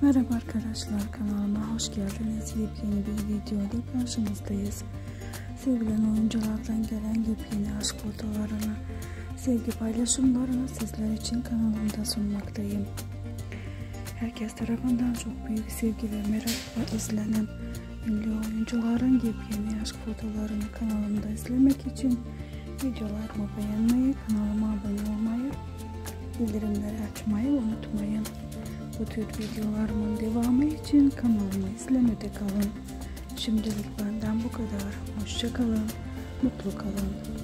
Merhaba arkadaşlar, kanalıma hoş geldiniz. Yepyeni bir videoda karşınızdayız. Sevilen oyunculardan gelen yepyeni aşk fotoğraflarını, sevgi paylaşımlarını sizler için kanalımda sunmaktayım. Herkes tarafından çok büyük sevgi ve merakla izlenen ünlü oyuncuların yepyeni aşk fotoğraflarını kanalımda izlemek için videolarımı beğenmeyi, kanalıma abone olmayı, bildirimleri açmayı unutmayın. Bu tür videolarımın devamı için kanalımı izlemede kalın. Şimdilik benden bu kadar. Hoşça kalın, mutlu kalın.